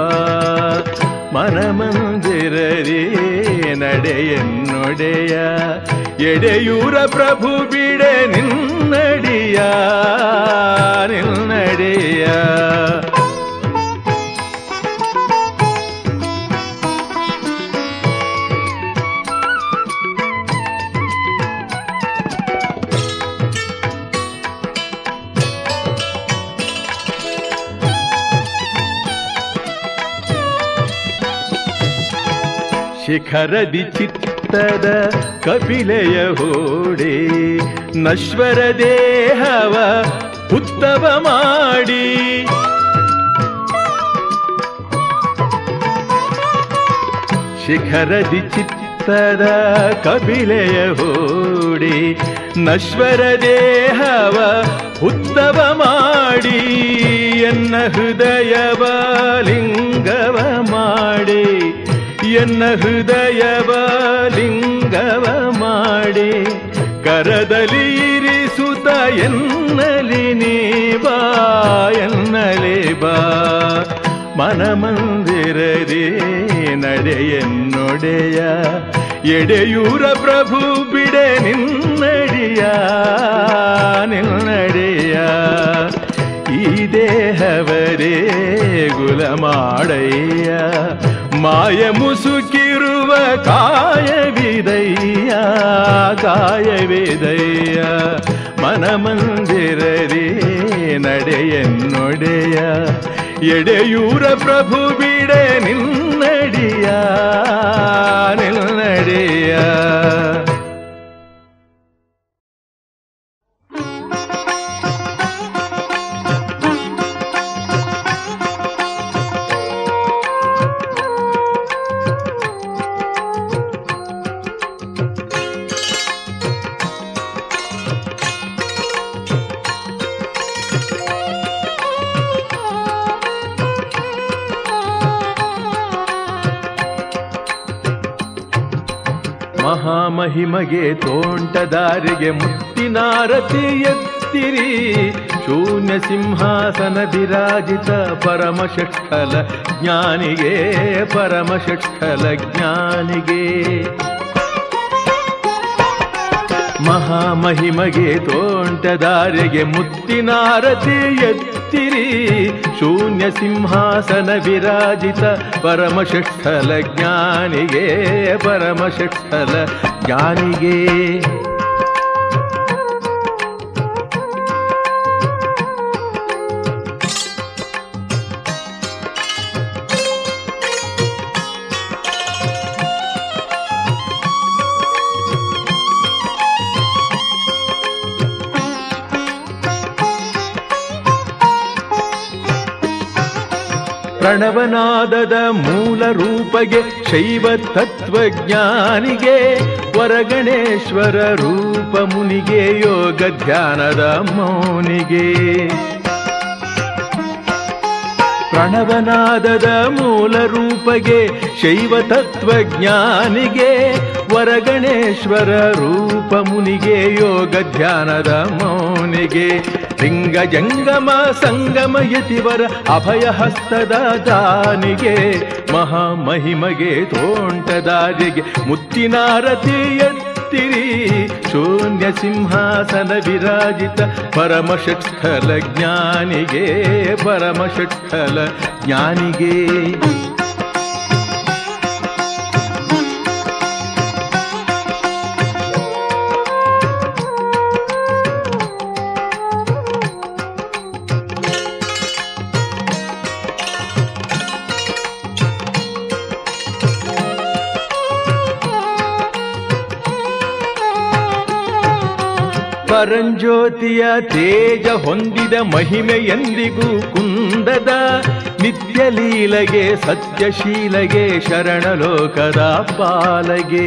ಮನಮಂದಿರರಿ ನಡೆಯನ್ನೊಡೆಯ ಎಡೆಯೂರ ಪ್ರಭು ಬಿಡೆ ನಿನ್ನಡಿಯ ನಿನ್ನಡೆಯ ಶಿಖರದಿ ಚಿತ್ತದ ಕಪಿಲೆಯ ಹೂಡಿ ನಶ್ವರ ದೇಹವ ಉತ್ತವ ಮಾಡಿ ಶಿಖರದಿ ಚಿತ್ತದ ಕಪಿಲೆಯ ಹೂಡಿ ನಶ್ವರ ದೇಹವ ಉತ್ತವ ಮಾಡಿ ಎನ್ನ ಹೃದಯವ ಲಿಂಗವ ಮಾಡಿ ಎನ್ನ ಹೃದಯವ ಲಿಂಗವ ಮಾಡಿ ಕರದಲ್ಲಿ ಇರಿಸುತ್ತ ಎನ್ನಲಿ ನೀ ಬಾ ಎನ್ನಲಿ ಬಾ ಮನಮಂದಿರದಿ ನಡೆಯನ್ನೊಡೆಯ ಎಡೆಯೂರ ಪ್ರಭು ಬಿಡೆ ನಿನ್ನಡಿಯ ನಿನ್ನಡಿಯ ಈ ದೇಹವರೇ ಗುಲ ಮಾಡಯ್ಯ ಮಾಯ ಮುಸುಕಿರುವ ಕಾಯವಿದಯ್ಯ ಕಾಯವಿದಯ್ಯ ಮನಮಂದಿರರಿ ನಡೆಯನ್ನೊಡೆಯ ಎಡೆಯೂರ ಪ್ರಭು ಬಿಡೆ ನಿನ್ನಡಿಯ ನಿನ್ನಡಿಯ ಮಹಾಮಹಿಮಗೆ ತೋಂಟದಾರಿಗೆ ಮುತ್ತಿನಾರತಿ ಎತ್ತಿರಿ ಶೂನ್ಯ ಸಿಂಹಾಸನ ವಿರಾಜಿತ ಪರಮಷಟ್ಕಲ ಜ್ಞಾನಿಗೆ ಪರಮಷಟ್ಕಲ ಜ್ಞಾನಿಗೆ ಮಹಾಮಹಿಮಗೆ ತೋಂಟದಾರಿಗೆ ಮುತ್ತಿನಾರತಿ ಎತ್ತಿರಿ ಶೂನ್ಯ ಸಿಂಹಾಸನ ವಿರಾಜಿತ ಪರಮಷಟ್ಕಲ ಜ್ಞಾನಿಗೆ ಪರಮಷಟ್ಕಲ ಜ್ಞಾನಿಗೆ ಪ್ರಣವನಾದದ ಮೂಲ ರೂಪಗೆ ಶೈವ ತತ್ವಜ್ಞಾನಿಗೆ ವರಗಣೇಶ್ವರ ರೂಪ ಮುನಿಗೆ ಯೋಗ ಧ್ಯಾನದ ಮೌನಿಗೆ ಪ್ರಣವನಾದದ ಮೂಲ ರೂಪಗೆ ಶೈವ ತತ್ವಜ್ಞಾನಿಗೆ ವರಗಣೇಶ್ವರ ರೂಪ ಮುನಿಗೆ ಯೋಗ ಧ್ಯಾನದ ಮೌನಿಗೆ ಲಿಂಗ ಜಂಗಮ ಸಂಗಮ ಯತಿವರ ಅಭಯ ಹಸ್ತದ ದಾನಿಗೆ ಮಹಾಮಹಿಮಗೆ ತೋಂಟದಾರಿಗೆ ಮುತ್ತಿನಾರತಿ ಎತ್ತಿರಿ ಶೂನ್ಯ ಸಿಂಹಾಸನ ವಿರಾಜಿತ ಪರಮ ಷಟ್ಸ್ಥಲ ಜ್ಞಾನಿಗೆ ಪರಮ ಷಟ್ಸ್ಥಲ ಜ್ಞಾನಿಗೆ ಪರಂಜ್ಯೋತಿಯ ತೇಜ ಹೊಂದಿದ ಮಹಿಮೆ ಎಂದಿಗೂ ಕುಂದದ ನಿತ್ಯ ಲೀಲಗೆ ಸತ್ಯಶೀಲಗೆ ಶರಣಲೋಕದ ಪಾಲಗೆ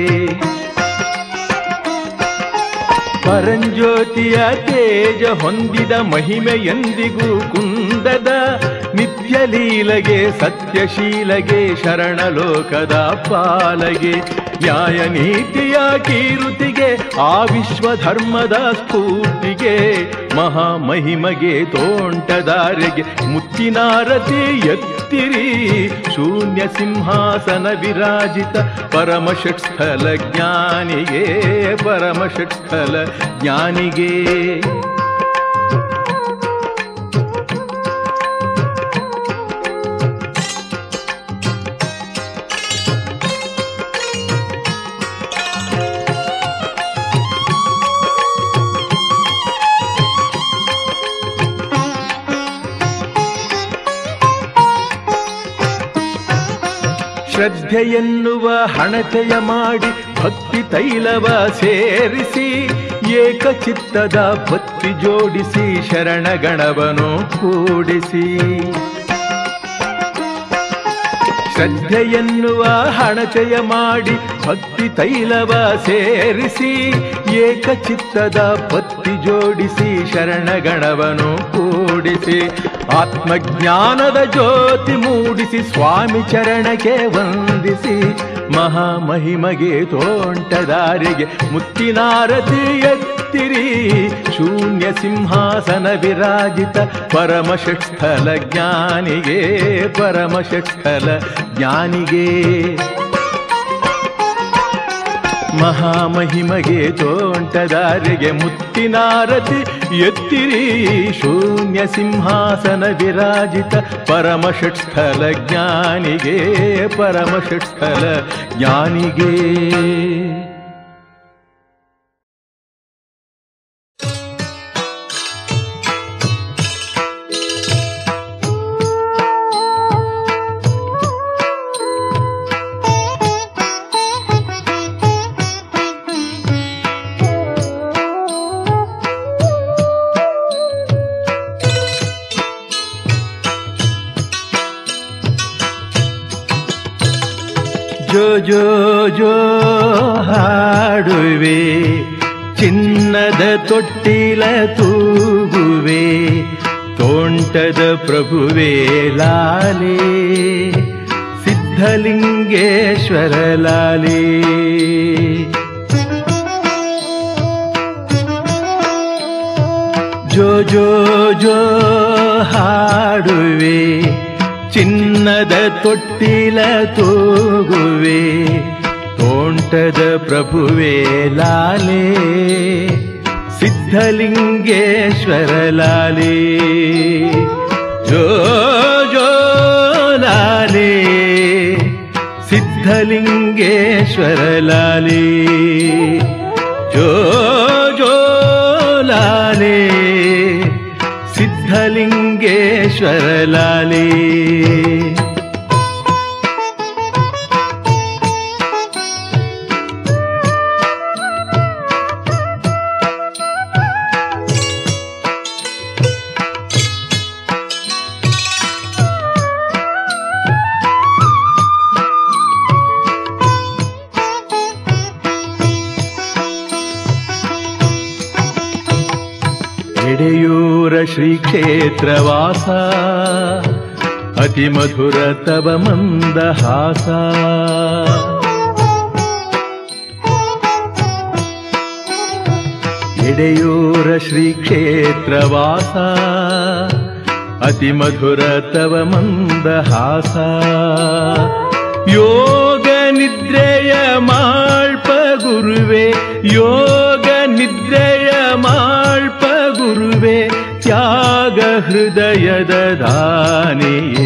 ಪರಂಜ್ಯೋತಿಯ ತೇಜ ಹೊಂದಿದ ಮಹಿಮೆ ಎಂದಿಗೂ ಕುಂದದ ನಿತ್ಯ ಲೀಲಗೆ ಸತ್ಯಶೀಲಗೆ ಶರಣಲೋಕದ ಪಾಲಗೆ ನ್ಯಾಯ ನೀತಿಯ ಕೀರುತಿಗೆ ಆ ವಿಶ್ವಧರ್ಮದ ಸ್ಫೂರ್ತಿಗೆ ಮಹಾಮಹಿಮಗೆ ತೋಂಟದಾರಿಗೆ ಮುತ್ತಿನಾರತಿ ಎತ್ತಿರಿ ಶೂನ್ಯ ಸಿಂಹಾಸನ ವಿರಾಜಿತ ಪರಮ ಷಟ್ಸ್ಥಲ ಜ್ಞಾನಿಗೆ ಪರಮ ಷಟ್ಸ್ಥಲ ಜ್ಞಾನಿಗೆ ಶ್ರದ್ಧೆಯನ್ನುವ ಹಣತೆಯ ಮಾಡಿ ಭಕ್ತಿ ತೈಲವ ಸೇರಿಸಿ ಏಕಚಿತ್ತದ ಭಕ್ತಿ ಜೋಡಿಸಿ ಶರಣಗಣವನು ಕೂಡಿಸಿ ಶ್ರದ್ಧೆಯನ್ನುವ ಹಣತೆಯ ಮಾಡಿ ಭಕ್ತಿ ತೈಲವ ಸೇರಿಸಿ ಏಕಚಿತ್ತದ ಭಕ್ತಿ ಜೋಡಿಸಿ ಶರಣಗಣವನು ಕೂಡಿಸಿ ಆತ್ಮಜ್ಞಾನದ ಜ್ಯೋತಿ ಮೂಡಿಸಿ ಸ್ವಾಮಿ ಚರಣಕ್ಕೆ ವಂದಿಸಿ ಮಹಾಮಹಿಮಗೆ ತೋಂಟದಾರಿಗೆ ಮುತ್ತಿನಾರತಿ ಎತ್ತಿರಿ ಶೂನ್ಯ ಸಿಂಹಾಸನ ವಿರಾಜಿತ ಪರಮ ಷಟ್ಸ್ಥಲ ಜ್ಞಾನಿಗೆ ಪರಮ ಷಟ್ಸ್ಥಲ ಜ್ಞಾನಿಗೆ ಮಹಾಮಹಿಮಗೆ ತೋಂಟದಾರಿಗೆ ಮುತ್ತಿನಾರತಿ ಎತ್ತಿರಿ ಶೂನ್ಯ ಸಿಂಹಾಸನ ವಿರಾಜಿತ ಪರಮ ಷಟ್ಸ್ಥಲ ಜ್ಞಾನಿಗೆ ಪರಮ ಷಟ್ಸ್ಥಲ ಜ್ಞಾನಿಗೆ ಜೋ ಜೋ ಜೋ ಹಾಡುವೆ ಚಿನ್ನದ ತೊಟ್ಟಿಲ ತೂಗುವೆ ತೋಂಟದ ಪ್ರಭುವೇ ಲಾಲೆ ಸಿದ್ಧಲಿಂಗೇಶ್ವರ ಲಾಲೆ ಜೋ ಜೋ ಜೋ ಹಾಡುವೆ ಚಿನ್ನದ ತೊಟ್ಟಿಲ ತೂಗುವೆ ತೋಂಟದ ಪ್ರಭುವೇ ಲಾಲೆ ಸಿದ್ಧಲಿಂಗೇಶ್ವರ ಲಾಲೆ ಜೋ ಜೋ ಲಾಲೆ ಸಿದ್ಧಲಿಂಗೇಶ್ವರ ಲಾಲೆ ಜೋ ಜೋ ಲಾಲೆ ಸಿದ್ಧಲಿಂಗೇಶ್ವರ ಲಾಲೆ ಎಡೆಯೂರ ಶ್ರೀ ಕ್ಷೇತ್ರವಾಸ ಅತಿ ಮಧುರ ತವ ಮಂದಹಾಸ ಎಡೆಯೂರ ಶ್ರೀ ಕ್ಷೇತ್ರವಾಸ ಅತಿ ಮಧುರ ತವ ಮಂದಹಾಸ ಯೋಗ ನಿದ್ರೆಯ ಮಾಳ್ಪ ಗುರುವೆ ಯೋಗ ನಿದ್ರೆಯ ಮಾಳ್ಪ ಗುರುವೆ ತ್ಯಾಗ ಹೃದಯದ ದಾನಿಯೇ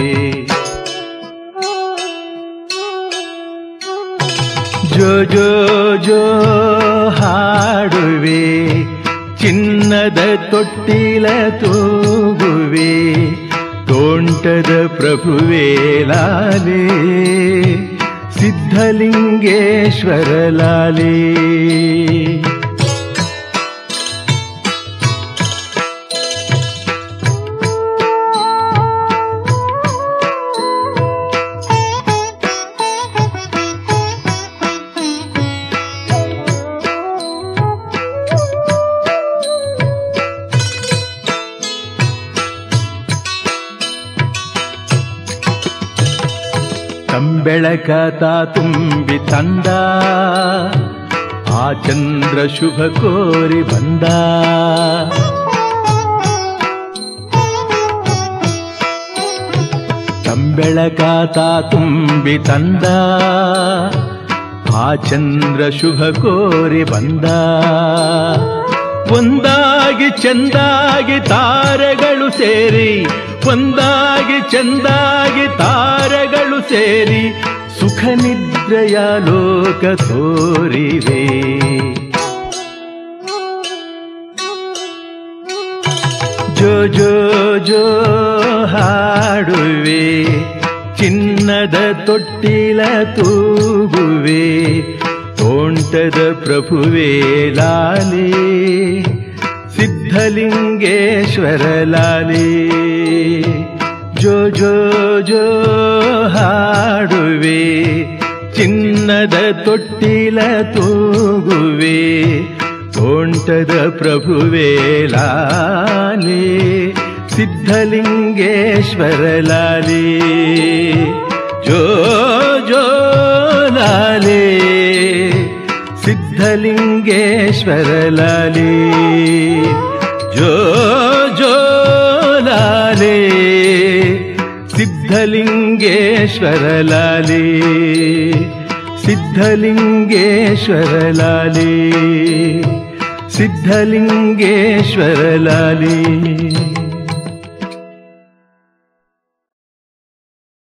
ಜೋ ಜೋ ಜೋ ಹಾಡುವೆ ಚಿನ್ನದ ತೊಟ್ಟಿಲ ತೂಗುವೆ ತೋಂಟದ ಪ್ರಭುವೇ ಲಾಲೆ ಸಿದ್ಧಲಿಂಗೇಶ್ವರ ಲಾಲೆ ಬೆಳಕ ತಾ ತುಂಬಿ ತಂದ ಆ ಚಂದ್ರ ಶುಭ ಕೋರಿ ಬಂದ ತಂಬೆಳಕ ತಾ ತುಂಬಿ ತಂದ ಆ ಚಂದ್ರ ಶುಭ ಕೋರಿ ಬಂದ ಒಂದಾಗಿ ಚಂದಾಗಿ ತಾರೆಗಳು ಸೇರಿ ಒಂದಾಗಿ ಚಂದಾಗಿ ತಾರೆಗಳು ಸೇರಿ ಸುಖ ನಿದ್ರೆಯ ಲೋಕ ತೋರಿವೆ ಜೋ ಜೋ ಜೋ ಹಾಡುವೆ ಚಿನ್ನದ ತೊಟ್ಟಿಲ ತೂಗುವೆ ತೋಂಟದ ಪ್ರಭುವೇ ಲಾಲೆ ಸಿದ್ಧಲಿಂಗೇಶ್ವರ ಲಾಲೆ ಜೋ ಜೋ ಜೋ ಹಾಡುವೆ ಚಿನ್ನದ ತೊಟ್ಟಿಲ ತೂಗುವೆ ತೋಂಟದ ಪ್ರಭುವೇ ಲಾಲೆ ಸಿದ್ಧಲಿಂಗೇಶ್ವರ ಲಾಲೆ ಜೋ ಜೋ ಲಾಲೆ ಸಿದ್ಧಲಿಂಗೇಶ್ವರ ಲಾಲೆ ಜೋ ಜೋ ಲಾಲೆ ಸಿದ್ಧಲಿಂಗೇಶ್ವರ ಲಾಲೆ ಸಿದ್ಧಲಿಂಗೇಶ್ವರ ಲಾಲೆ ಸಿದ್ಧಲಿಂಗೇಶ್ವರ ಲಾಲೆ